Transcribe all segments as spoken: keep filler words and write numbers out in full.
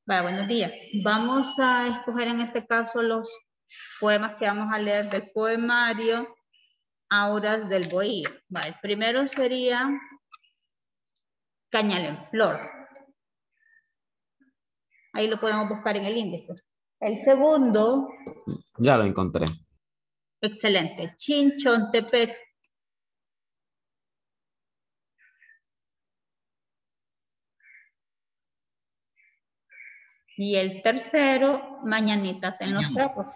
Vale, buenos días. Vamos a escoger en este caso los poemas que vamos a leer del poemario Auras del Bohío. Vale, el primero sería Cañal en Flor. Ahí lo podemos buscar en el índice. El segundo. Ya lo encontré. Excelente. Chinchontepec. Y el tercero, Mañanitas en los cerros.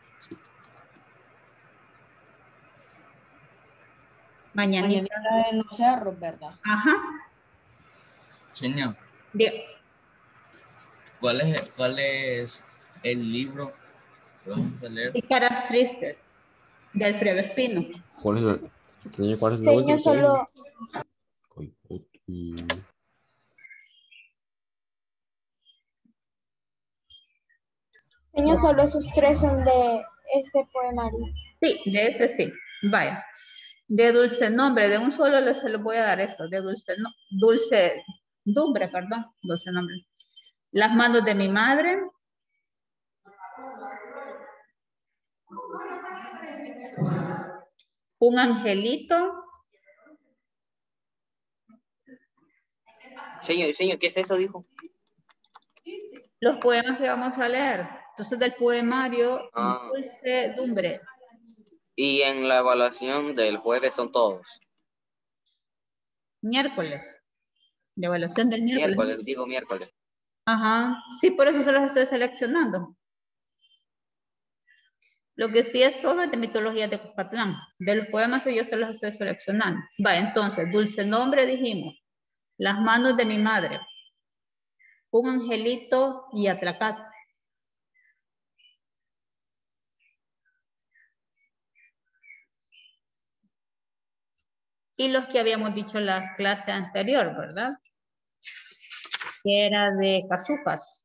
Mañanitas. Mañanitas en los cerros, ¿verdad? Ajá. Señor. Bien. ¿Cuál es, ¿Cuál es el libro que vamos a leer? Y Caras Tristes, de Alfredo Espino. ¿Cuál es el, señor, ¿cuál es el Señor, último? solo... Señor, solo esos tres son de este poemario. Sí, de ese sí. Vaya. De dulce nombre, de un solo le se lo voy a dar esto, de dulce, no, dulce, dumbre, perdón, dulce nombre. Las manos de mi madre. Un angelito. Señor, señor, ¿qué es eso, dijo? Los poemas que vamos a leer. Entonces, del poemario, Ah. Dulce Dumbre. Y en la evaluación del jueves son todos. Miércoles. De evaluación del miércoles. Miércoles, digo miércoles. Ajá. Sí, por eso se los estoy seleccionando. Lo que sí es todo es de mitología de Cuscatlán. De los poemas yo se los estoy seleccionando. Va, entonces, dulce nombre dijimos. Las manos de mi madre. Un angelito y atracat. Y los que habíamos dicho en la clase anterior, ¿verdad? Que era de Cazucas.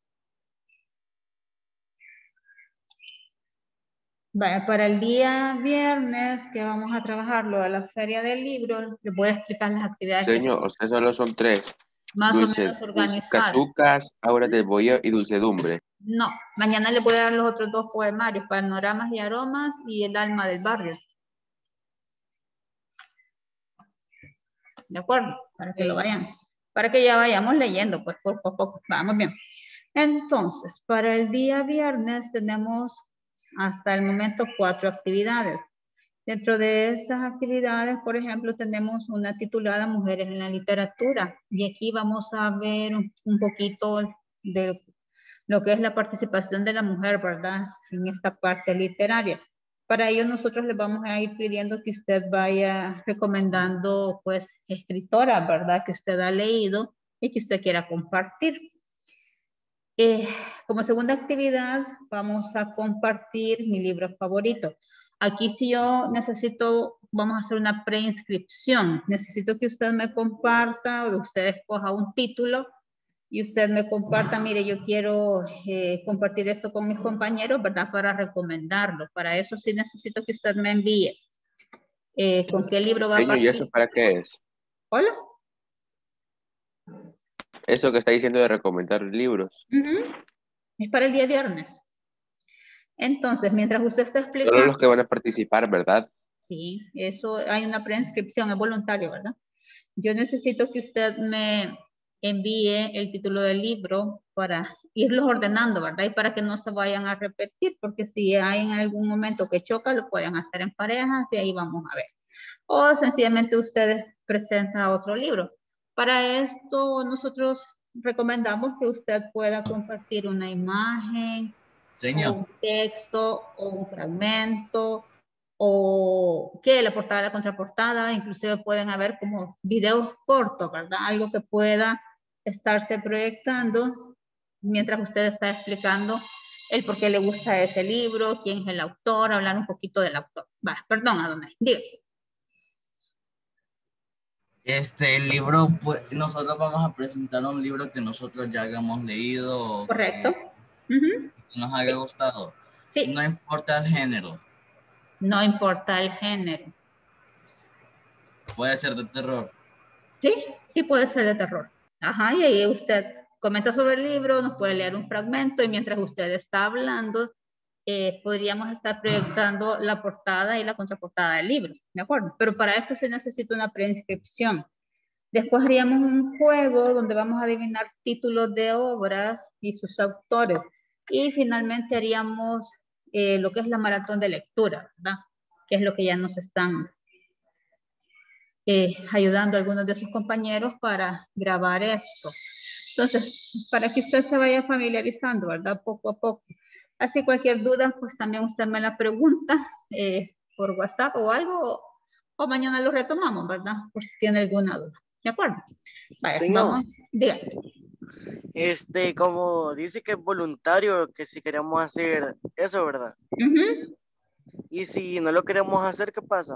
Vale, para el día viernes que vamos a trabajar lo de la feria del libro, les voy a explicar las actividades. Señor, o sea, solo son tres. Más Dulce, o menos organizadas. Cazucas, Auras del Bohío y Dulcedumbre. No, mañana les voy a dar los otros dos poemarios, Panoramas y Aromas y El alma del barrio. ¿De acuerdo? Para que sí. lo vayan, para que ya vayamos leyendo, pues poco a poco. Vamos bien. Entonces, para el día viernes tenemos hasta el momento cuatro actividades. Dentro de esas actividades, por ejemplo, tenemos una titulada Mujeres en la Literatura. Y aquí vamos a ver un poquito de lo que es la participación de la mujer, ¿verdad? En esta parte literaria. Para ello nosotros les vamos a ir pidiendo que usted vaya recomendando, pues, escritoras, ¿verdad? Que usted ha leído y que usted quiera compartir. Eh, como segunda actividad, vamos a compartir mi libro favorito. Aquí si yo necesito, vamos a hacer una preinscripción. Necesito que usted me comparta o usted escoja un título y usted me comparta, mire, yo quiero eh, compartir esto con mis compañeros, ¿verdad? Para recomendarlo. Para eso sí necesito que usted me envíe. Eh, ¿Con qué libro va a Señor, participar? ¿y eso para qué es? ¿Hola? Eso que está diciendo de recomendar libros. Uh-huh. Es para el día viernes. Entonces, mientras usted está explicando... Solo los que van a participar, ¿verdad? Sí, eso hay una preinscripción, es voluntario, ¿verdad? Yo necesito que usted me envíe el título del libro para irlos ordenando, ¿verdad? Y para que no se vayan a repetir, porque si hay en algún momento que choca, lo pueden hacer en parejas y ahí vamos a ver. O sencillamente ustedes presentan otro libro. Para esto, nosotros recomendamos que usted pueda compartir una imagen, Señor. o un texto, o un fragmento, o que la portada, la contraportada, inclusive pueden haber como videos cortos, ¿verdad? Algo que pueda estarse proyectando mientras usted está explicando el por qué le gusta ese libro, quién es el autor, hablar un poquito del autor. Va, perdón, Adonai, diga. Este libro, pues, nosotros vamos a presentar un libro que nosotros ya hayamos leído. Correcto. Que uh-huh. nos haya sí. gustado. Sí. No importa el género. No importa el género. Puede ser de terror. Sí, sí puede ser de terror. Ajá, y ahí usted comenta sobre el libro, nos puede leer un fragmento y mientras usted está hablando, eh, podríamos estar proyectando la portada y la contraportada del libro, ¿de acuerdo? Pero para esto se necesita una preinscripción. Después haríamos un juego donde vamos a adivinar títulos de obras y sus autores. Y finalmente haríamos eh, lo que es la maratón de lectura, ¿verdad? Que es lo que ya nos están eh, ayudando algunos de sus compañeros para grabar esto. Entonces, para que usted se vaya familiarizando, ¿verdad? Poco a poco. Así cualquier duda, pues también usted me la pregunta eh, por WhatsApp o algo, o mañana lo retomamos, ¿verdad? Por si tiene alguna duda. ¿De acuerdo? Vaya, Señor. vamos. Diga. Este, como dice que es voluntario, que si queremos hacer eso, ¿verdad? Uh-huh. Y si no lo queremos hacer, ¿qué pasa?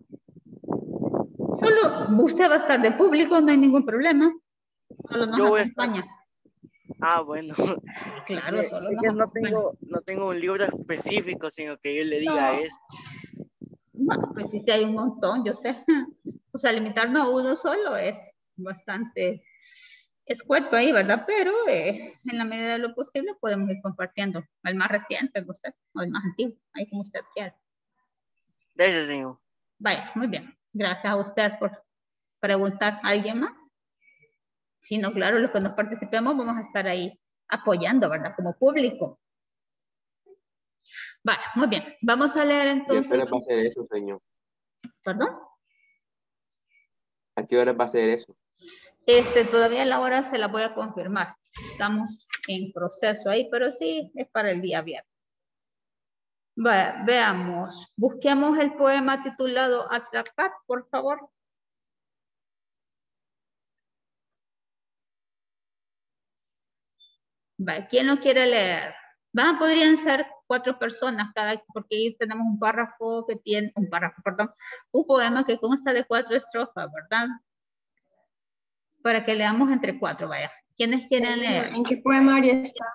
Solo usted va a estar de público, no hay ningún problema. Solo nos Yo voy a acompaña. Ah, bueno. Claro, Es que- solo es nos que no acompaña. tengo, no tengo un libro específico, sino que yo le diga No. es. Bueno, pues sí, sí hay un montón, yo sé. O sea, limitarnos a uno solo es bastante escueto ahí, ¿verdad? Pero eh, en la medida de lo posible podemos ir compartiendo el más reciente, no sé, o el más antiguo, ahí como usted quiera. Gracias, señor. Vaya, muy bien. Gracias a usted por preguntar. ¿A alguien más? Si no, claro, los que nos participemos vamos a estar ahí apoyando, ¿verdad? Como público. Vale, muy bien. Vamos a leer ¿Y a qué entonces. hora va a ser eso, señor? ¿Perdón? ¿A qué hora va a ser eso? Este, todavía la hora se la voy a confirmar. Estamos en proceso ahí, pero sí es para el día viernes. Vaya, veamos. Busquemos el poema titulado Atracat, por favor. Vaya, ¿quién lo quiere leer? Va, podrían ser cuatro personas cada, porque ahí tenemos un párrafo que tiene, un párrafo, perdón, un poema que consta de cuatro estrofas, ¿verdad? Para que leamos entre cuatro, vaya. ¿Quiénes quieren leer? ¿En qué poemario está?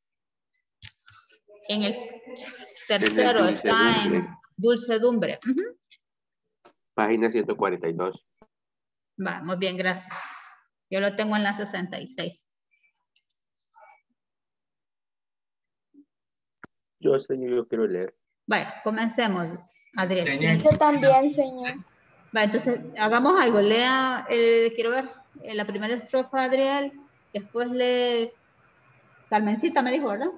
En el tercero está en Dulcedumbre. Uh-huh. Página ciento cuarenta y dos. Va, muy bien, gracias. Yo lo tengo en la sesenta y seis. Yo, señor, yo quiero leer. Vaya, comencemos, Adrián. Señor, Yo también, señor. Va, entonces, hagamos algo. Lea, eh, quiero ver, eh, la primera estrofa, Adrián. Después lee Carmencita, me dijo, ¿verdad?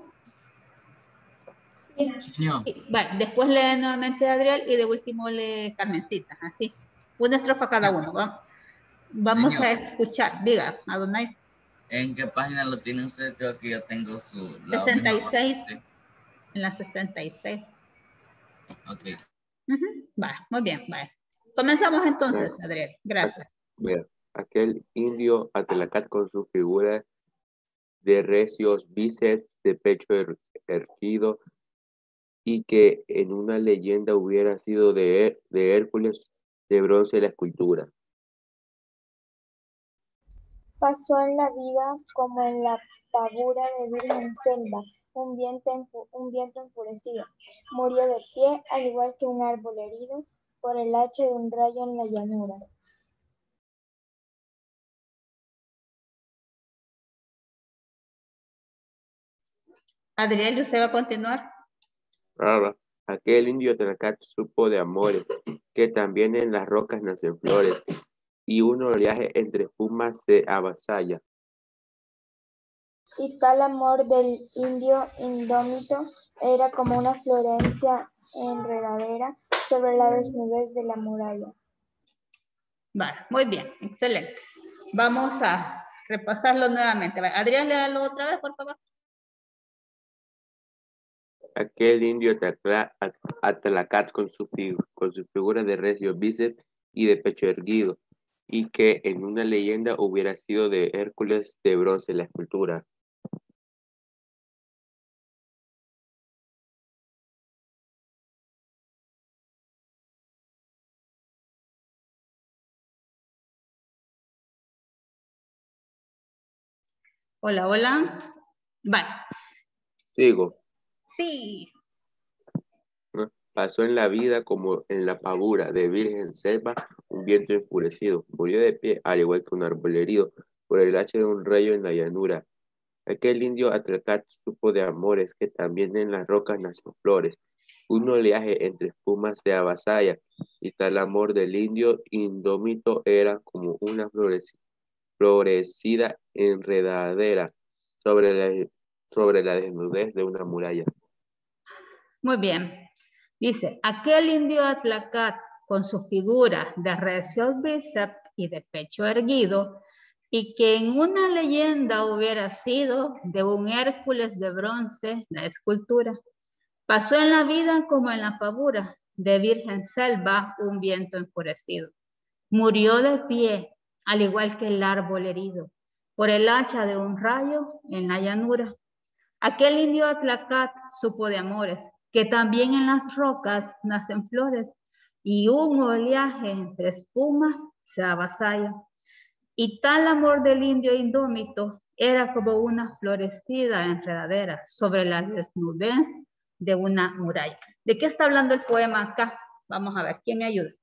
Sí. señor, Sí, vale, después lee nuevamente Adrián y de último lee Carmencita, así. Una estrofa cada uno. Vamos, vamos Señor. a escuchar. Diga, Adonai. ¿en qué página lo tiene usted? Creo que yo tengo su... la sesenta y misma seis. página. En la sesenta y seis. Ok. Uh-huh. Va, muy bien, vale. Comenzamos entonces, Adrián. Gracias. Mira, aquel indio Atlacat con su figura de recios bíceps, de pecho er- erguido, y que en una leyenda hubiera sido de, Her- de Hércules de bronce la escultura. Pasó en la vida como en la pavura de virgen selva, un viento, enfu- un viento enfurecido. Murió de pie, al igual que un árbol herido, por el hacha de un rayo en la llanura. Adrián, ¿usted va a continuar? Ahora, aquel indio Atlacat supo de amores, que también en las rocas nacen flores, y un oleaje entre espumas se avasalla. Y tal amor del indio indómito era como una Florencia enredadera sobre la desnudez de la muralla. Vale, muy bien, excelente. Vamos a repasarlo nuevamente. Vale, Adrián, léalo otra vez, por favor. Aquel indio Atla- At- Atlacat con su, fi- con su figura de recio bíceps y de pecho erguido, y que en una leyenda hubiera sido de Hércules de bronce la escultura. Hola, hola. Vale. Sigo. Sí. ¿No? Pasó en la vida como en la pavura de virgen selva un viento enfurecido. Murió de pie, al igual que un árbol herido, por el hacha de un rayo en la llanura. Aquel indio Atlacat supo de amores, que también en las rocas nacen flores. Un oleaje entre espumas se avasalla, y tal amor del indio indómito era como una floreci- florecida enredadera sobre la, sobre la desnudez de una muralla. Muy bien. Dice, aquel indio Atlacat con su figura de recios bíceps y de pecho erguido, y que en una leyenda hubiera sido de un Hércules de bronce la escultura. Pasó en la vida como en la pavura, de virgen selva un viento enfurecido. Murió de pie, al igual que el árbol herido, por el hacha de un rayo en la llanura. Aquel indio Atlacat supo de amores, que también en las rocas nacen flores, y un oleaje entre espumas se avasalla. Y tal amor del indio indómito era como una florecida enredadera sobre la desnudez de una muralla. ¿De qué está hablando el poema acá? Vamos a ver, ¿quién me ayuda?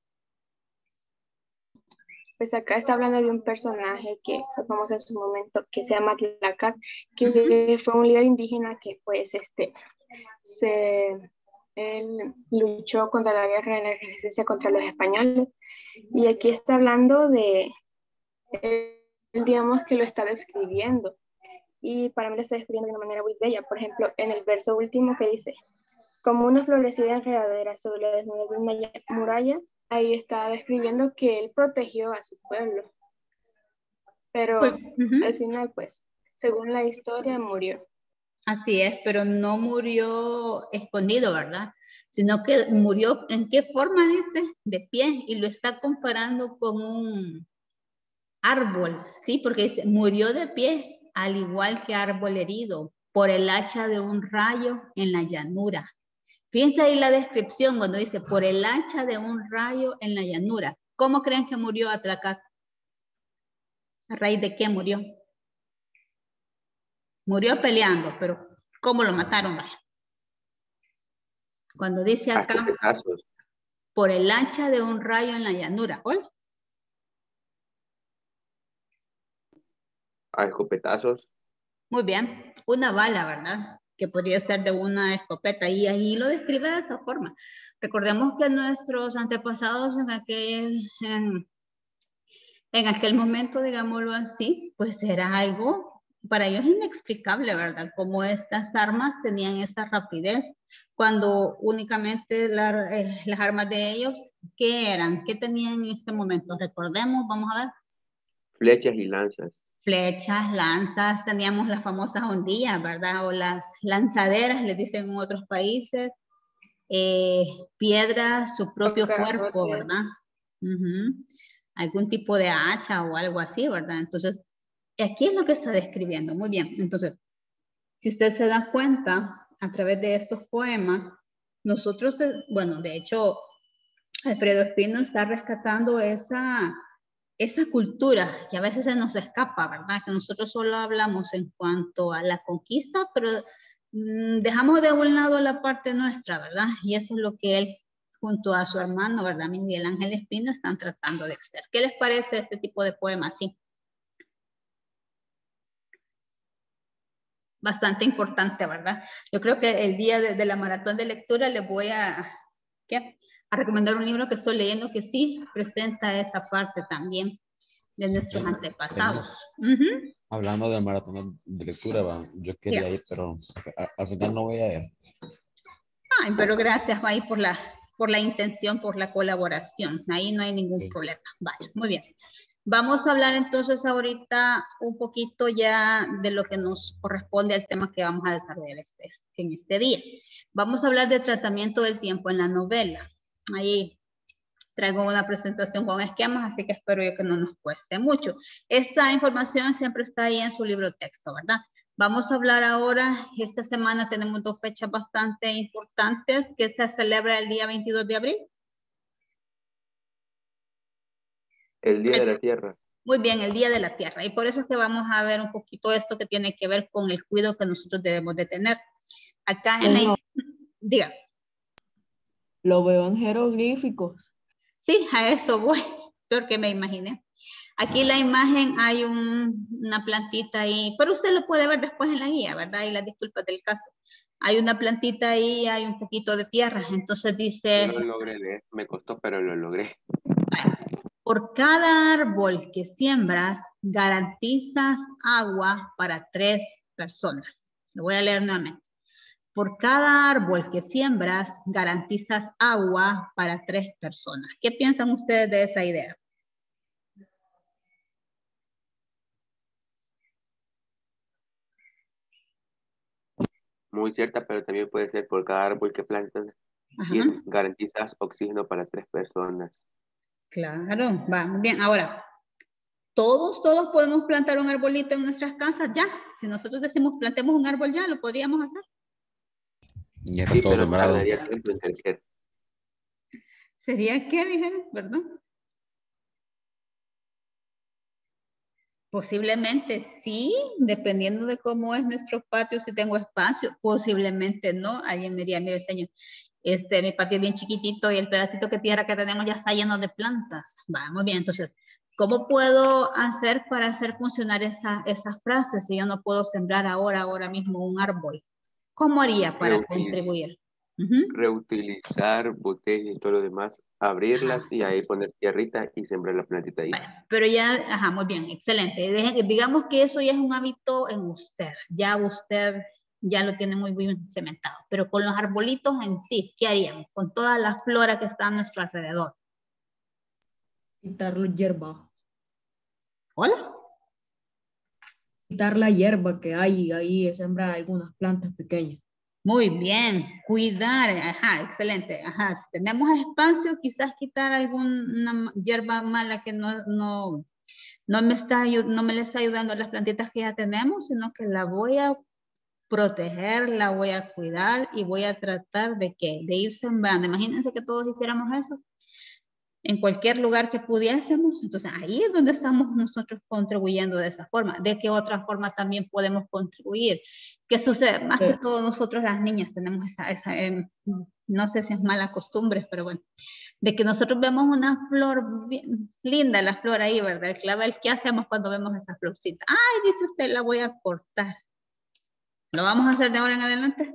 Pues acá está hablando de un personaje que fue famoso en su momento, que se llama Atlacat, que fue un líder indígena que pues este, se, él luchó contra la guerra de la resistencia contra los españoles. Y aquí está hablando de, él, digamos que lo está describiendo. Y para mí lo está describiendo de una manera muy bella. Por ejemplo, en el verso último que dice, como una florecida enredadera sobre la desnudez de una muralla, ahí está describiendo que él protegió a su pueblo. Pero Pues, uh-huh. al final, pues, según la historia, murió. Así es, pero no murió escondido, ¿verdad? Sino que murió, ¿en qué forma dice? De pie, y lo está comparando con un árbol, ¿sí? Porque dice, murió de pie, al igual que árbol herido, por el hacha de un rayo en la llanura. Fíjense ahí la descripción cuando dice, por el hacha de un rayo en la llanura. ¿Cómo creen que murió Atlacat? ¿A raíz de qué murió? Murió peleando, pero ¿cómo lo mataron? Cuando dice acá, por el hacha de un rayo en la llanura. ¿Hola? A escopetazos. Muy bien, una bala, ¿verdad? Que podría ser de una escopeta, y ahí lo describe de esa forma. Recordemos que nuestros antepasados en aquel, en, en aquel momento, digámoslo así, pues era algo para ellos inexplicable, ¿verdad? Cómo estas armas tenían esa rapidez, cuando únicamente la, eh, las armas de ellos, ¿qué eran? ¿Qué tenían en este momento? Recordemos, vamos a ver. Flechas y lanzas. Flechas, lanzas, teníamos las famosas hondillas, ¿verdad? O las lanzaderas, les dicen en otros países. Eh, piedras, su propio cuerpo, ¿verdad? Uh-huh. Algún tipo de hacha o algo así, ¿verdad? Entonces, aquí es lo que está describiendo. Muy bien. Entonces, si usted se da cuenta, a través de estos poemas, nosotros, bueno, de hecho, Alfredo Espino está rescatando esa... esa cultura que a veces se nos escapa, ¿verdad? Que nosotros solo hablamos en cuanto a la conquista, pero mmm, dejamos de un lado la parte nuestra, ¿verdad? Y eso es lo que él, junto a su hermano, ¿verdad? Miguel Ángel Espino, están tratando de hacer. ¿Qué les parece este tipo de poemas? Sí. Bastante importante, ¿verdad? Yo creo que el día de, de la maratón de lectura les voy a... ¿qué? a recomendar un libro que estoy leyendo que sí presenta esa parte también de nuestros Sí, antepasados. Sí. Uh-huh. Hablando del maratón de lectura, va, yo quería yeah. ir, pero al final no voy a ir. Ay, pero gracias, ahí por la, por la intención, por la colaboración. Ahí no hay ningún sí. problema. Vale, muy bien. Vamos a hablar entonces ahorita un poquito ya de lo que nos corresponde al tema que vamos a desarrollar este, en este día. Vamos a hablar de tratamiento del tiempo en la novela. Ahí traigo una presentación con esquemas, así que espero yo que no nos cueste mucho. Esta información siempre está ahí en su libro texto, ¿verdad? Vamos a hablar ahora, esta semana tenemos dos fechas bastante importantes que se celebra el día veintidós de abril. El Día de la Tierra. Muy bien, el Día de la Tierra. Y por eso es que vamos a ver un poquito esto que tiene que ver con el cuidado que nosotros debemos de tener. Acá en la... Diga. Lo veo en jeroglíficos. Sí, a eso voy, peor que me imaginé. Aquí la imagen hay un, una plantita ahí, pero usted lo puede ver después en la guía, ¿verdad? Y las disculpas del caso. Hay una plantita ahí, hay un poquito de tierra, entonces dice... Yo lo logré leer, me costó, pero lo logré. Por cada árbol que siembras, garantizas agua para tres personas. Lo voy a leer nuevamente. Por cada árbol que siembras, garantizas agua para tres personas. ¿Qué piensan ustedes de esa idea? Muy cierta, pero también puede ser por cada árbol que plantas, Ajá. y garantizas oxígeno para tres personas. Claro, va, muy bien. Ahora, todos, todos podemos plantar un arbolito en nuestras casas ya. Si nosotros decimos plantemos un árbol ya, lo podríamos hacer. Ya está Sí, todo pero sembrado. tardaría tiempo en crecer. ¿Sería qué, dijeron? ¿Perdón? Posiblemente sí, dependiendo de cómo es nuestro patio, si tengo espacio, posiblemente no. Alguien me diría, mire señor, este, mi patio es bien chiquitito y el pedacito de tierra que tenemos ya está lleno de plantas. Va, muy bien, entonces, ¿cómo puedo hacer para hacer funcionar esa, esas frases si yo no puedo sembrar ahora, ahora mismo un árbol? ¿Cómo haría para Reutil- contribuir? Uh-huh. Reutilizar botellas y todo lo demás, abrirlas Ajá. y ahí poner tierrita y sembrar la plantita ahí. Bueno, pero ya, ajá, muy bien, excelente. Deje- digamos que eso ya es un hábito en usted. Ya usted ya lo tiene muy bien cementado. Pero con los arbolitos en sí, ¿qué haríamos? Con toda la flora que está a nuestro alrededor. Quitar la hierba. ¿Hola? Quitar la hierba que hay y ahí sembrar algunas plantas pequeñas. Muy bien, cuidar, ajá, excelente. Ajá, si tenemos espacio, quizás quitar alguna hierba mala que no, no, no, me está, ayu- no me le está ayudando a las plantitas que ya tenemos, sino que la voy a proteger, la voy a cuidar y voy a tratar de que, de ir sembrando. Imagínense que todos hiciéramos eso en cualquier lugar que pudiésemos. Entonces ahí es donde estamos nosotros contribuyendo de esa forma. ¿De qué otra forma también podemos contribuir? ¿Qué sucede? Más que todo nosotros las niñas tenemos esa, esa eh, no sé si es mala costumbre, pero bueno, de que nosotros vemos una flor bien, linda, la flor ahí, ¿verdad? El clavel, ¿qué hacemos cuando vemos esa florcita? Ay, dice usted, la voy a cortar. ¿Lo vamos a hacer de ahora en adelante?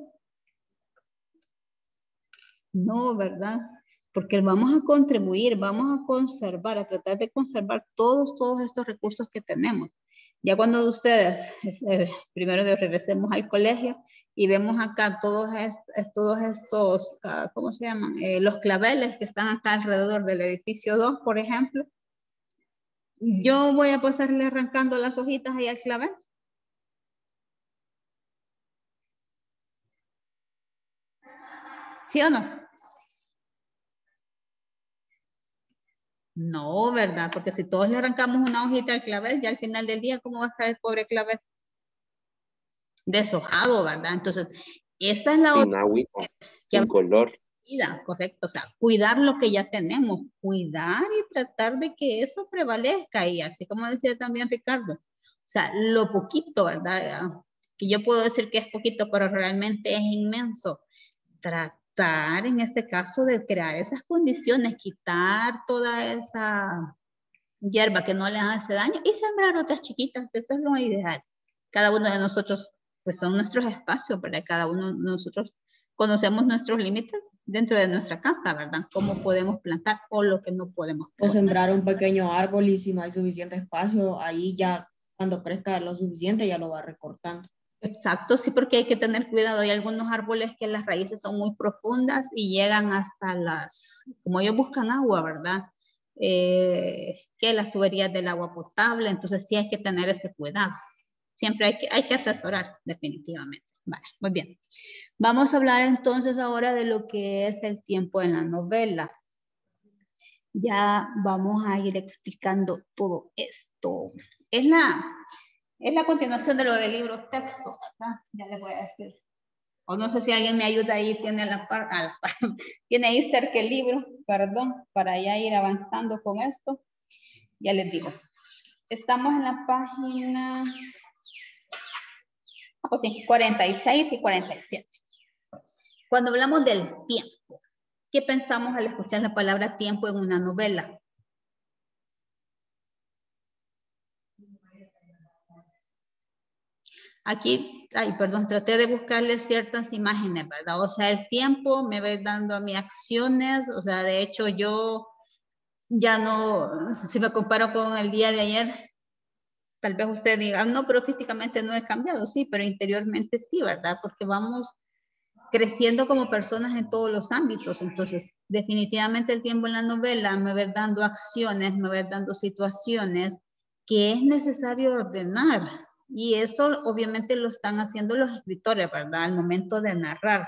No, ¿verdad? Porque vamos a contribuir, vamos a conservar, a tratar de conservar todos, todos estos recursos que tenemos. Ya cuando ustedes, eh, primero de regresemos al colegio y vemos acá todos, est todos estos, uh, ¿cómo se llaman? Eh, los claveles que están acá alrededor del edificio dos, por ejemplo. Yo voy a pasarle arrancando las hojitas ahí al clavel. ¿Sí o no? No, ¿verdad? Porque si todos le arrancamos una hojita al clavel, ya al final del día, ¿cómo va a estar el pobre clavel? Deshojado, ¿verdad? Entonces, esta es la Sin otra. agüita, Que, sin que color. vida, correcto. O sea, cuidar lo que ya tenemos, cuidar y tratar de que eso prevalezca. Y así como decía también Ricardo, o sea, lo poquito, ¿verdad? Que yo puedo decir que es poquito, pero realmente es inmenso. Tratar, en este caso, de crear esas condiciones, quitar toda esa hierba que no les hace daño y sembrar otras chiquitas, eso es lo ideal. Cada uno de nosotros, pues son nuestros espacios, ¿verdad? Cada uno de nosotros conocemos nuestros límites dentro de nuestra casa, ¿verdad? Cómo podemos plantar o lo que no podemos O plantar. sembrar un pequeño árbol y si no hay suficiente espacio, ahí ya cuando crezca lo suficiente ya lo va recortando. Exacto, sí, porque hay que tener cuidado. Hay algunos árboles que las raíces son muy profundas y llegan hasta las, como ellos buscan agua, ¿verdad? Eh, que las tuberías del agua potable, entonces sí hay que tener ese cuidado. Siempre hay que, hay que asesorarse, definitivamente. Vale, muy bien. Vamos a hablar entonces ahora de lo que es el tiempo en la novela. Ya vamos a ir explicando todo esto. Es la, es la continuación de lo del libro texto, ¿verdad? Ya les voy a decir. O no sé si alguien me ayuda ahí, tiene, a la par, a la par, tiene ahí cerca el libro, perdón, para ya ir avanzando con esto. Ya les digo. Estamos en la página ah, pues sí, cuarenta y seis y cuarenta y siete. Cuando hablamos del tiempo, ¿qué pensamos al escuchar la palabra tiempo en una novela? Aquí, ay, perdón, traté de buscarle ciertas imágenes, ¿verdad? O sea, el tiempo me va dando a mis acciones, o sea, de hecho yo ya no, si me comparo con el día de ayer, tal vez usted diga, no, pero físicamente no he cambiado, sí, pero interiormente sí, ¿verdad? Porque vamos creciendo como personas en todos los ámbitos. Entonces, definitivamente el tiempo en la novela me va a ir dando acciones, me va a ir dando situaciones que es necesario ordenar. Y eso obviamente lo están haciendo los escritores, ¿verdad? Al momento de narrar.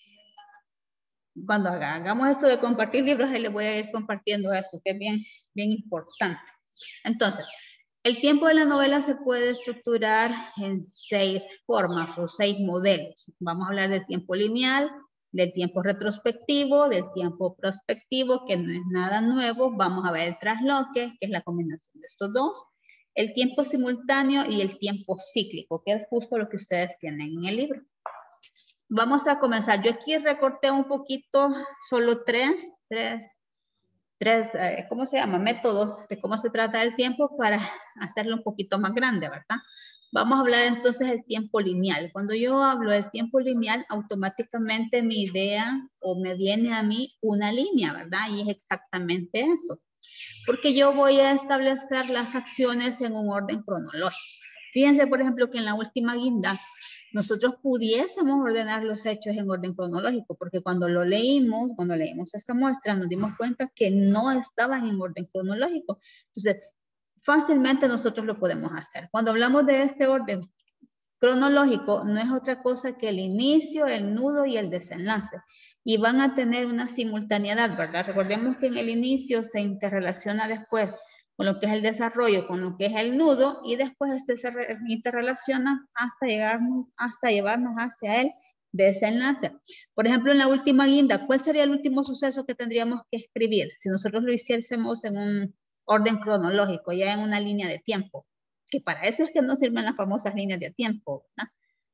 Cuando hagamos esto de compartir libros, ahí les voy a ir compartiendo eso, que es bien, bien importante. Entonces, el tiempo de la novela se puede estructurar en seis formas o seis modelos. Vamos a hablar del tiempo lineal, del tiempo retrospectivo, del tiempo prospectivo, que no es nada nuevo. Vamos a ver el trasloque, que es la combinación de estos dos. El tiempo simultáneo y el tiempo cíclico, que es justo lo que ustedes tienen en el libro. Vamos a comenzar. Yo aquí recorté un poquito, solo tres, tres, tres, eh, ¿cómo se llama? Métodos de cómo se trata el tiempo para hacerlo un poquito más grande, ¿verdad? Vamos a hablar entonces del tiempo lineal. Cuando yo hablo del tiempo lineal, automáticamente mi idea o me viene a mí una línea, ¿verdad? Y es exactamente eso. Porque yo voy a establecer las acciones en un orden cronológico. Fíjense, por ejemplo, que en la última guinda, nosotros pudiésemos ordenar los hechos en orden cronológico, porque cuando lo leímos, cuando leímos esta muestra, nos dimos cuenta que no estaban en orden cronológico. Entonces, fácilmente nosotros lo podemos hacer. Cuando hablamos de este orden cronológico, no es otra cosa que el inicio, el nudo y el desenlace. Y van a tener una simultaneidad, ¿verdad? Recordemos que en el inicio se interrelaciona después con lo que es el desarrollo, con lo que es el nudo, y después este se interrelaciona hasta, llegar, hasta llevarnos hacia el desenlace. Por ejemplo, en la última guinda, ¿cuál sería el último suceso que tendríamos que escribir si nosotros lo hiciésemos en un orden cronológico, ya en una línea de tiempo? Que para eso es que no sirven las famosas líneas de tiempo, ¿verdad?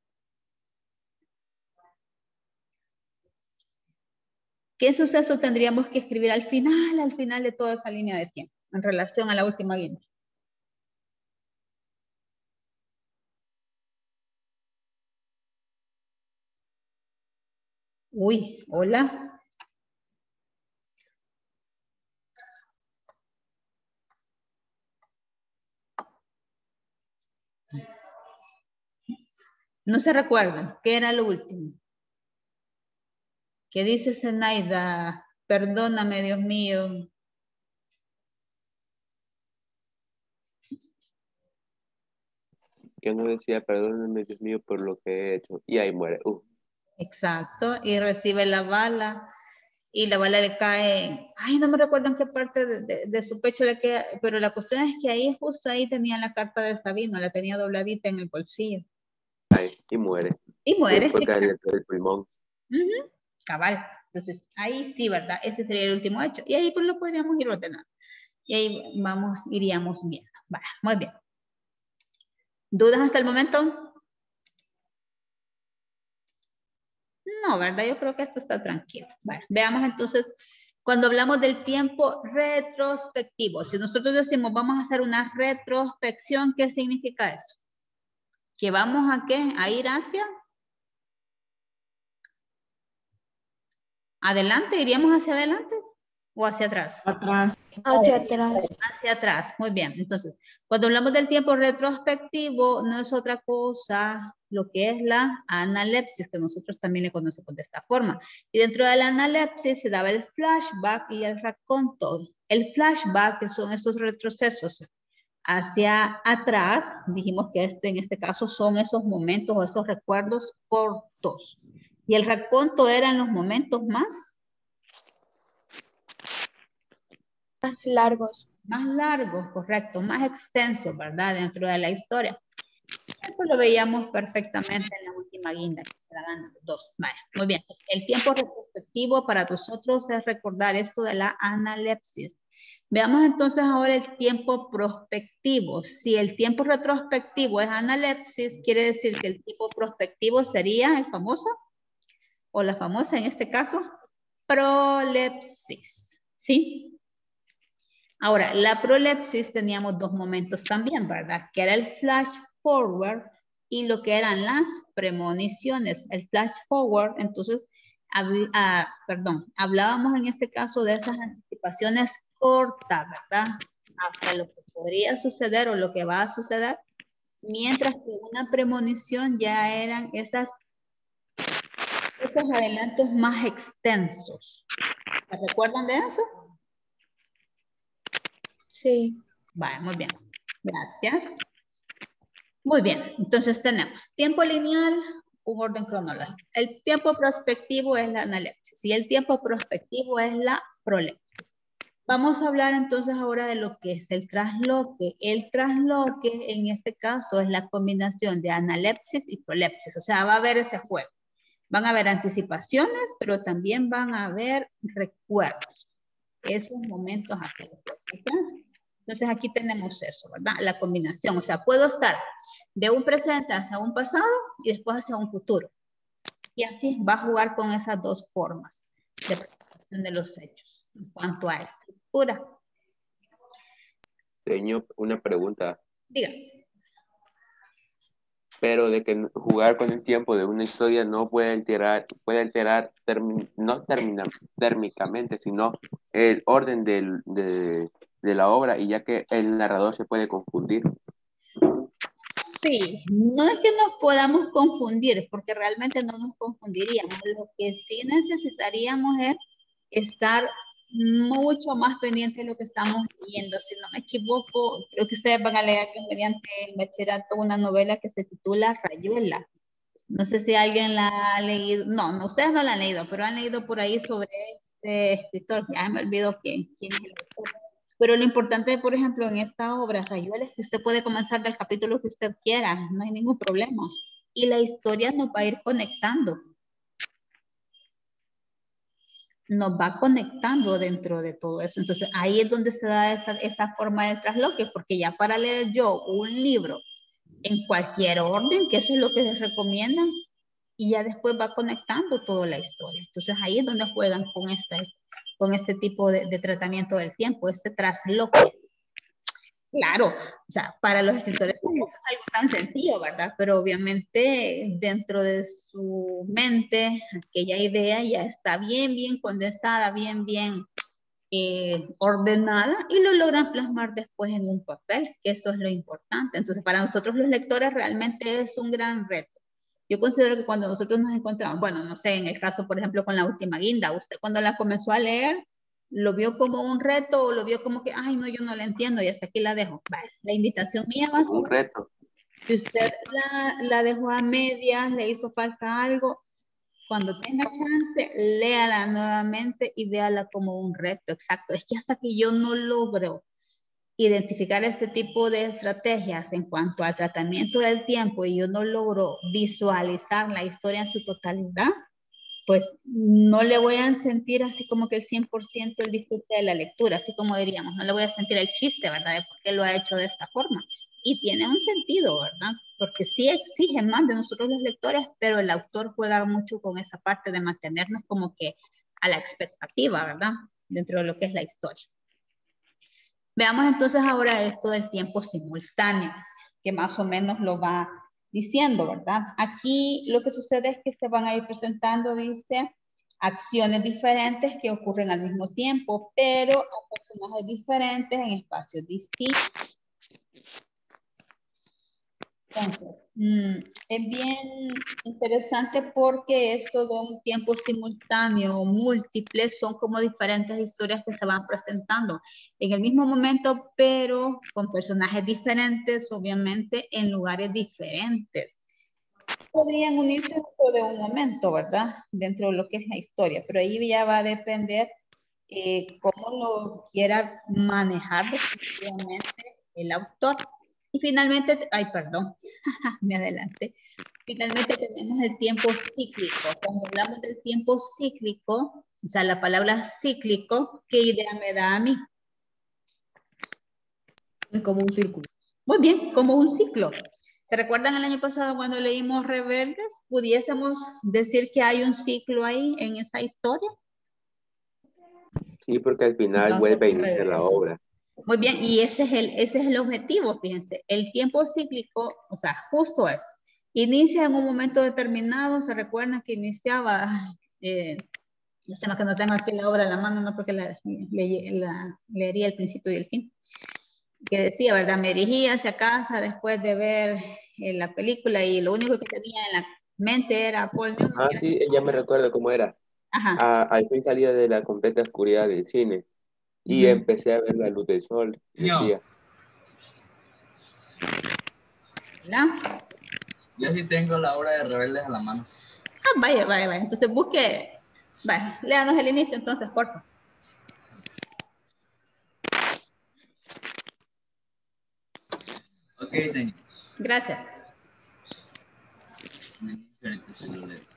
¿Qué suceso tendríamos que escribir al final, al final de toda esa línea de tiempo, en relación a la última guinda? Uy, hola. No se recuerdan, ¿qué era lo último? ¿Qué dice Zenaida? Perdóname, Dios mío. Que no decía, perdóname, Dios mío, por lo que he hecho. Y ahí muere. Uh. Exacto, y recibe la bala. Y la bala le cae, ay, no me recuerdo en qué parte de, de, de su pecho le queda, pero la cuestión es que ahí, justo ahí tenía la carta de Sabino, la tenía dobladita en el bolsillo. Ay, y muere. Y muere. Después cae el pulmón. Uh-huh. Cabal. Entonces, ahí sí, ¿verdad? Ese sería el último hecho. Y ahí pues lo podríamos ir ordenando. Y ahí vamos, iríamos viendo. Vale, muy bien. ¿Dudas hasta el momento? No, ¿verdad? Yo creo que esto está tranquilo. Vale, veamos entonces, cuando hablamos del tiempo retrospectivo, si nosotros decimos vamos a hacer una retrospección, ¿qué significa eso? ¿Que vamos a qué? ¿A ir hacia? ¿Adelante? ¿Iríamos hacia adelante o hacia atrás? Atrás. Hacia atrás. Hacia atrás, muy bien. Entonces, cuando hablamos del tiempo retrospectivo, no es otra cosa lo que es la analepsis, que nosotros también le conocemos de esta forma. Y dentro de la analepsis se daba el flashback y el raconto. El flashback, que son estos retrocesos hacia atrás, dijimos que este, en este caso son esos momentos o esos recuerdos cortos. Y el raconto eran los momentos más... Más largos. Más largos, correcto, más extensos, ¿verdad? Dentro de la historia. Eso lo veíamos perfectamente en la última guinda, que se daban dos. Vale, muy bien. Pues el tiempo retrospectivo para nosotros es recordar esto de la analepsis. Veamos entonces ahora el tiempo prospectivo. Si el tiempo retrospectivo es analepsis, quiere decir que el tiempo prospectivo sería el famoso, o la famosa en este caso, prolepsis. ¿Sí? Ahora, la prolepsis teníamos dos momentos también, ¿verdad? Que era el flash forward y lo que eran las premoniciones, el flash forward. Entonces, hab- ah, perdón, hablábamos en este caso de esas anticipaciones cortas, ¿verdad? Hacia lo que podría suceder o lo que va a suceder, mientras que una premonición ya eran esas, esos adelantos más extensos. ¿Se recuerdan de eso? Sí. Vale, muy bien. Gracias. Muy bien, entonces tenemos tiempo lineal, un orden cronológico. El tiempo prospectivo es la analepsis y el tiempo prospectivo es la prolepsis. Vamos a hablar entonces ahora de lo que es el trasloque. El trasloque en este caso es la combinación de analepsis y prolepsis, o sea, va a haber ese juego. Van a haber anticipaciones, pero también van a haber recuerdos. Esos momentos hacia los que Entonces aquí tenemos eso, ¿verdad? La combinación, o sea, puedo estar de un presente hacia un pasado y después hacia un futuro. Y así va a jugar con esas dos formas de presentación de los hechos en cuanto a estructura. Señor, una pregunta. Diga. Pero de que jugar con el tiempo de una historia no puede alterar, puede alterar termi- no termina, térmicamente, sino el orden del, de, de la obra, y ya que el narrador se puede confundir. Sí, no es que nos podamos confundir, porque realmente no nos confundiríamos. Lo que sí necesitaríamos es estar mucho más pendiente de lo que estamos viendo. Si no me equivoco, creo que ustedes van a leer mediante el bachillerato una novela que se titula Rayuela. No sé si alguien la ha leído. No, no, ustedes no la han leído, pero han leído por ahí sobre este escritor. Ya me olvido quién, quién es el autor. Pero lo importante, por ejemplo, en esta obra, Rayuela, es que usted puede comenzar del capítulo que usted quiera, no hay ningún problema. Y la historia nos va a ir conectando. Nos va conectando dentro de todo eso. Entonces, ahí es donde se da esa, esa forma de trasloque, porque ya para leer yo un libro en cualquier orden, que eso es lo que se recomiendan, y ya después va conectando toda la historia. Entonces, ahí es donde juegan con este, con este tipo de, de tratamiento del tiempo, este trasloque. Claro, o sea, para los escritores tampoco es algo tan sencillo, ¿verdad? Pero obviamente dentro de su mente, aquella idea ya está bien, bien condensada, bien, bien eh, ordenada, y lo logran plasmar después en un papel, que eso es lo importante. Entonces, para nosotros los lectores realmente es un gran reto. Yo considero que cuando nosotros nos encontramos, bueno, no sé, en el caso, por ejemplo, con La Última Guinda, usted cuando la comenzó a leer, ¿lo vio como un reto o lo vio como que, ay, no, yo no la entiendo y hasta aquí la dejo? Vale, la invitación mía va a ser, Un reto. si usted la, la dejó a medias, le hizo falta algo, cuando tenga chance, léala nuevamente y véala como un reto, exacto. Es que hasta que yo no logro identificar este tipo de estrategias en cuanto al tratamiento del tiempo y yo no logro visualizar la historia en su totalidad, pues no le voy a sentir así como que el cien por ciento el disfrute de la lectura, así como diríamos, no le voy a sentir el chiste, ¿verdad? De por qué lo ha hecho de esta forma. Y tiene un sentido, ¿verdad? Porque sí exige más de nosotros los lectores, pero el autor juega mucho con esa parte de mantenernos como que a la expectativa, ¿verdad? Dentro de lo que es la historia. Veamos entonces ahora esto del tiempo simultáneo, que más o menos lo va diciendo, ¿verdad? Aquí lo que sucede es que se van a ir presentando, dice, acciones diferentes que ocurren al mismo tiempo, pero a personajes diferentes en espacios distintos. Entonces, mmm, es bien interesante porque esto de un tiempo simultáneo o múltiple son como diferentes historias que se van presentando en el mismo momento, pero con personajes diferentes, obviamente, en lugares diferentes. Podrían unirse dentro de un momento, ¿verdad? Dentro de lo que es la historia, pero ahí ya va a depender eh, cómo lo quiera manejar definitivamente el autor. Y finalmente, ay, perdón, me adelanté. Finalmente tenemos el tiempo cíclico. Cuando hablamos del tiempo cíclico, o sea, la palabra cíclico, ¿qué idea me da a mí? Es como un círculo. Muy bien, como un ciclo. ¿Se recuerdan el año pasado cuando leímos Rebeldes? ¿Pudiésemos decir que hay un ciclo ahí en esa historia? Sí, porque al final Tanto vuelve a que iniciar la regresa. obra. Muy bien, y ese es, el, ese es el objetivo, fíjense. El tiempo cíclico, o sea, justo eso. inicia en un momento determinado, se recuerdan que iniciaba, eh, lástima que no tengo aquí la obra a la mano, no porque la, le, la leería el principio y el fin, que decía, ¿verdad? Me dirigía hacia casa después de ver eh, la película y lo único que tenía en la mente era Paul Newman. Ah, sí, ya me recuerdo cómo era. Ajá. Ah, al fin salía de la completa oscuridad del cine y Ujú. empecé a ver la luz del sol. Y No. decía, ¿Verdad? Yo sí tengo la obra de Rebeldes a la mano. Ah, vaya, vaya, vaya. Entonces busque, vaya, léanos el inicio entonces, por favor. Ok, señor. Gracias. Ahorita se lo leo.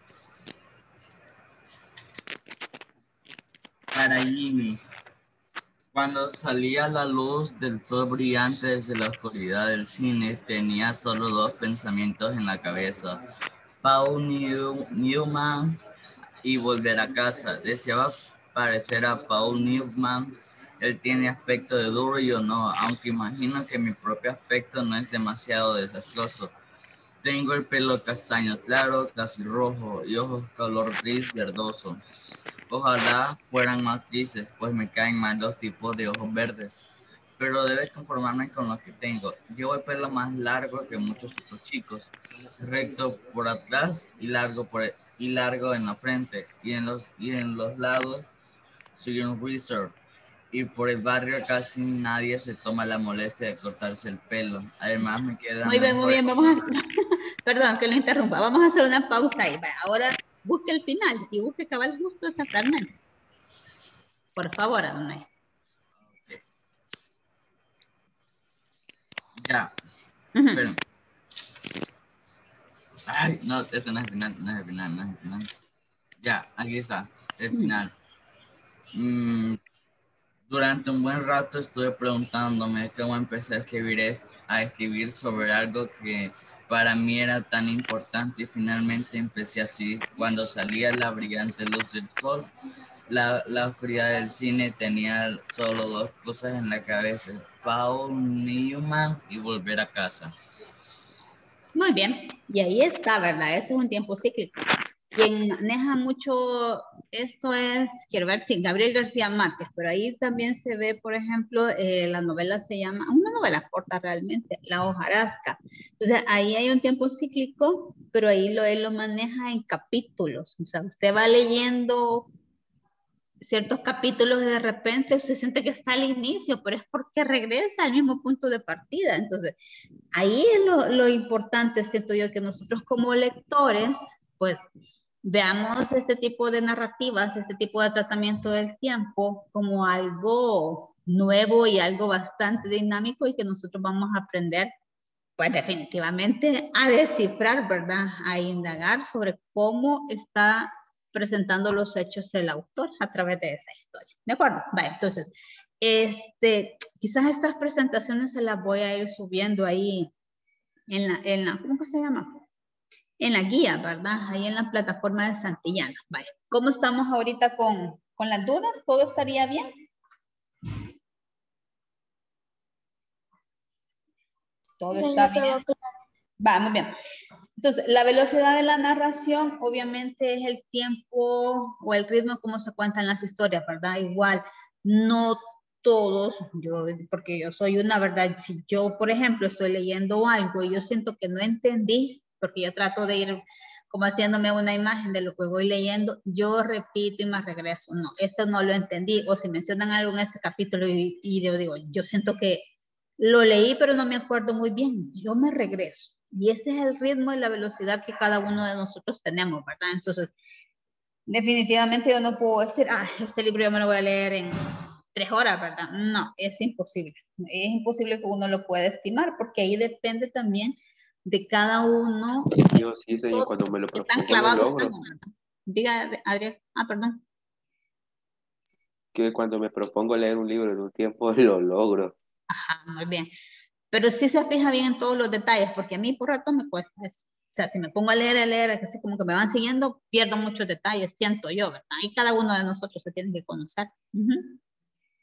Para Jimmy, cuando salía la luz del sol brillante desde la oscuridad del cine, tenía solo dos pensamientos en la cabeza: Paul New- Newman y volver a casa. Deseaba parecer a Paul Newman. Él tiene aspecto de duro y yo no, aunque imagino que mi propio aspecto no es demasiado desastroso. Tengo el pelo castaño claro, casi rojo, y ojos color gris verdoso. Ojalá fueran más grises, pues me caen mal los tipos de ojos verdes. Pero debe conformarme con lo que tengo. Llevo el pelo más largo que muchos otros chicos, recto por atrás y largo por el- y largo en la frente, y en los y en los lados soy un wizard. Y por el barrio casi nadie se toma la molestia de cortarse el pelo. Además me queda Muy bien, mejor. muy bien. Vamos a, perdón que lo interrumpa. Vamos a hacer una pausa ahí. Vaya, ahora busque el final y busque cabal justo ese fragmento. Por favor, Adonai. Ya. Ujú. Pero, ay, no, este no es el final, no es el final, no es el final. Ya, aquí está, el final. Mm, durante un buen rato estuve preguntándome cómo empecé a escribir, es- a escribir sobre algo que para mí era tan importante, y finalmente empecé así. Cuando salía la brillante luz del sol, la, la oscuridad del cine, tenía solo dos cosas en la cabeza: Paul Newman y volver a casa. Muy bien, y ahí está, ¿verdad? Eso es un tiempo cíclico. Quien maneja mucho esto es, quiero ver, sí, Gabriel García Márquez, pero ahí también se ve, por ejemplo, eh, la novela se llama, una novela corta realmente, La hojarasca. Entonces, ahí hay un tiempo cíclico, pero ahí lo, él lo maneja en capítulos. O sea, usted va leyendo ciertos capítulos y de repente usted siente que está al inicio, pero es porque regresa al mismo punto de partida. Entonces, ahí es lo, lo importante, siento yo, que nosotros como lectores, pues, veamos este tipo de narrativas, este tipo de tratamiento del tiempo como algo nuevo y algo bastante dinámico y que nosotros vamos a aprender, pues definitivamente a descifrar, ¿verdad? A indagar sobre cómo está presentando los hechos el autor a través de esa historia. ¿De acuerdo? Vale, entonces, este, quizás estas presentaciones se las voy a ir subiendo ahí en la, en la, ¿cómo que se llama? En la guía, ¿verdad? Ahí en la plataforma de Santillana. Vale. ¿Cómo estamos ahorita con, con las dudas? ¿Todo estaría bien? Todo Sí, está todo bien. claro. Va, muy bien. Entonces, la velocidad de la narración obviamente es el tiempo o el ritmo como se cuentan las historias, ¿verdad? Igual, no todos, yo, porque yo soy una, ¿verdad? Si yo, por ejemplo, estoy leyendo algo y yo siento que no entendí, porque yo trato de ir como haciéndome una imagen de lo que voy leyendo, yo repito y me regreso. No, esto no lo entendí. O si mencionan algo en este capítulo y, y yo digo, yo siento que lo leí, pero no me acuerdo muy bien. Yo me regreso. Y ese es el ritmo y la velocidad que cada uno de nosotros tenemos, ¿verdad? Entonces, definitivamente yo no puedo decir, ah, este libro yo me lo voy a leer en tres horas, ¿verdad? No, es imposible. Es imposible que uno lo pueda estimar, porque ahí depende también de cada uno. yo sí, señor, cuando me lo Qué tan propongo lo clavados logro. estamos, ¿verdad? Diga, Adrián. Ah, perdón. Que cuando me propongo leer un libro en un tiempo lo logro. Ajá, muy bien. Pero sí se fija bien en todos los detalles, porque a mí por rato me cuesta eso. O sea, si me pongo a leer, a leer, así como que me van siguiendo, pierdo muchos detalles, siento yo, ¿verdad? Y cada uno de nosotros se tiene que conocer. Uh-huh.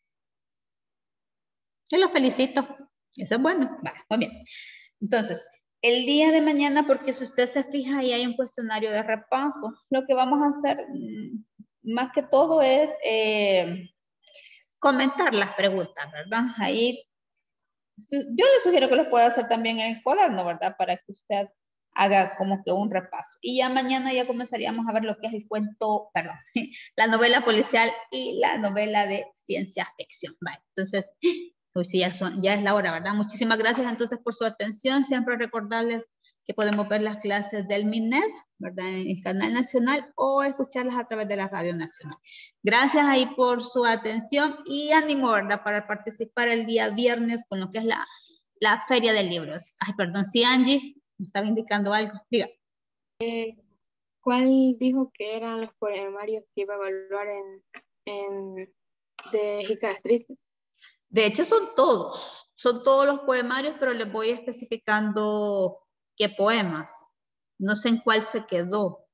Y lo felicito. Eso es bueno. Vale, muy bien. Entonces, el día de mañana, porque si usted se fija, ahí hay un cuestionario de repaso. Lo que vamos a hacer, más que todo, es eh, comentar las preguntas, ¿verdad? Ahí, yo le sugiero que lo pueda hacer también en el cuaderno, ¿verdad? Para que usted haga como que un repaso. Y ya mañana ya comenzaríamos a ver lo que es el cuento, perdón, la novela policial y la novela de ciencia ficción. Vale, entonces, pues sí, ya, son, ya es la hora, ¿verdad? Muchísimas gracias entonces por su atención. Siempre recordarles que podemos ver las clases del MINET, ¿verdad? En el canal nacional o escucharlas a través de la radio nacional. Gracias ahí por su atención y ánimo, ¿verdad? Para participar el día viernes con lo que es la, la feria de libros. Ay, perdón, sí, Angie. Me estaba indicando algo. Diga. Eh, ¿Cuál dijo que eran los poemarios que iba a evaluar en, en de Jícaras Tristes? De hecho, son todos. Son todos los poemarios, pero les voy especificando qué poemas. No sé en cuál se quedó.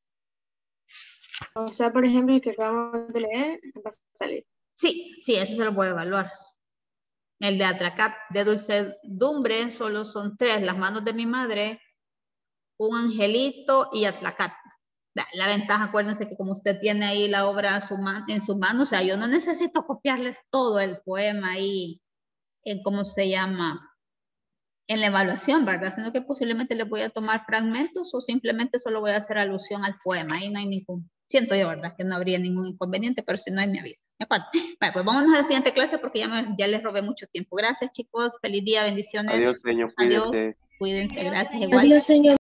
O sea, por ejemplo, el que acabamos de leer va a salir. Sí, sí, ese se lo voy a evaluar. El de Atracat, de Dulcedumbre, solo son tres. Las manos de mi madre, Un angelito y Atracat. La, la ventaja, acuérdense que como usted tiene ahí la obra a su en su mano, o sea, yo no necesito copiarles todo el poema ahí, en cómo se llama, en la evaluación, ¿verdad? Sino que posiblemente les voy a tomar fragmentos o simplemente solo voy a hacer alusión al poema. Ahí no hay ningún... Siento yo, ¿verdad? Que no habría ningún inconveniente, pero si no hay, me avisa. ¿De acuerdo? Vale, pues vámonos a la siguiente clase porque ya, me, ya les robé mucho tiempo. Gracias, chicos. Feliz día, bendiciones. Adiós, señor. Adiós. Cuídense. Cuídense, gracias. Igual. Adiós, señor.